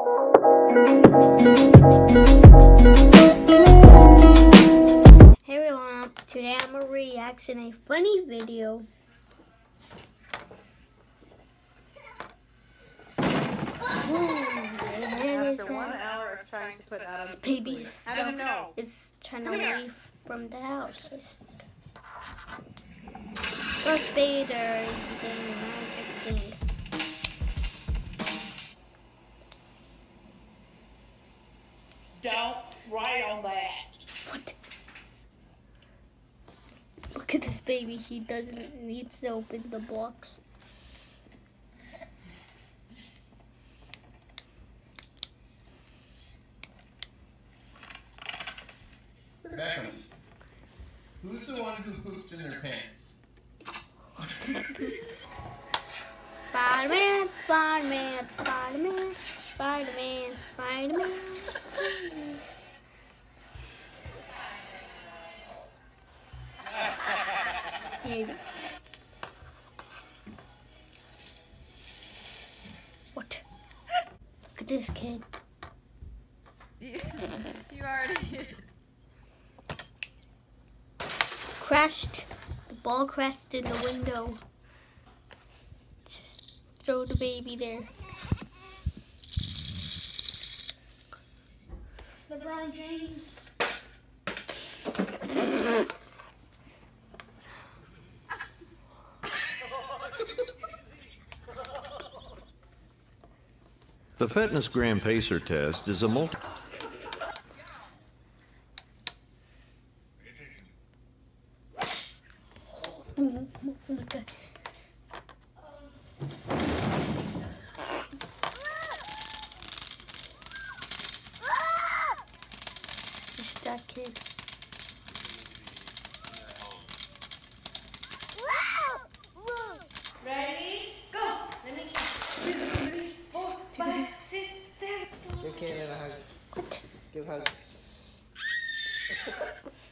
Hey everyone, today I'm a reaction a funny video. After 1 hour of trying to put Adam to baby sleep. Adam, no. is trying to leave from the house. Darth Vader is doing magic thing. Don't write on that. What? Look at this baby. He doesn't need to open the box. Beckham, who's the one who poops in their pants? Spider-Man, Spider-Man, Spider-Man, Spider-Man, Spider-Man. What? Look at this kid. You already Crashed. The ball crashed in the window. Just throw the baby there. LeBron James. The Fitness Gram Pacer test is a multi... Oh my God. It's that kid. Ready? Go! Let me 2, 3, 4, 5, 6, 7. Give Kaden a hug. What? Give hugs.